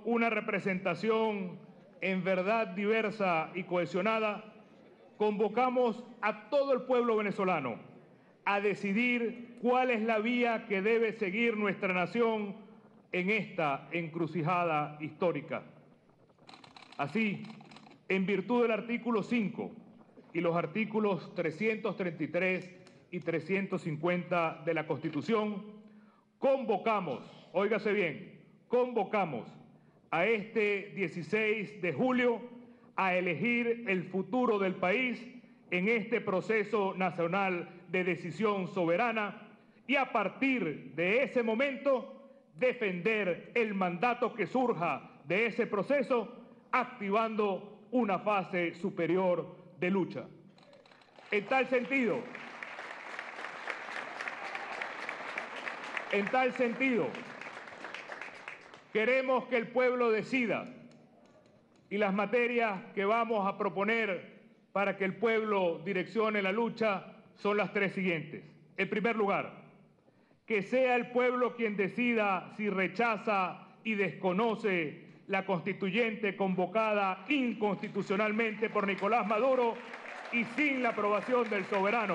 una representación en verdad diversa y cohesionada, convocamos a todo el pueblo venezolano a decidir cuál es la vía que debe seguir nuestra nación en esta encrucijada histórica. Así, en virtud del artículo 5 y los artículos 333 y 350 de la Constitución, convocamos, óigase bien, convocamos a este 16 de julio a elegir el futuro del país en este proceso nacional de decisión soberana y a partir de ese momento defender el mandato que surja de ese proceso, activando una fase superior de lucha. En tal sentido, queremos que el pueblo decida y las materias que vamos a proponer para que el pueblo direccione la lucha son las tres siguientes. En primer lugar, que sea el pueblo quien decida si rechaza y desconoce la constituyente convocada inconstitucionalmente por Nicolás Maduro y sin la aprobación del soberano.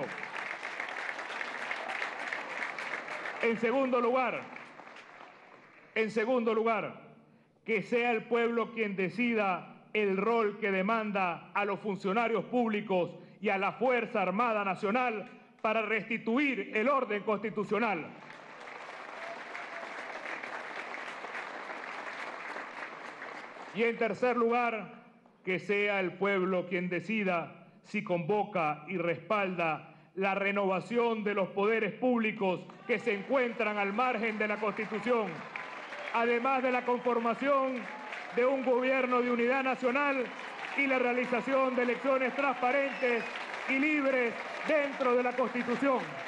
En segundo lugar, que sea el pueblo quien decida el rol que demanda a los funcionarios públicos y a la Fuerza Armada Nacional para restituir el orden constitucional. Y en tercer lugar, que sea el pueblo quien decida si convoca y respalda la renovación de los poderes públicos que se encuentran al margen de la Constitución, además de la conformación de un gobierno de unidad nacional y la realización de elecciones transparentes y libres dentro de la Constitución.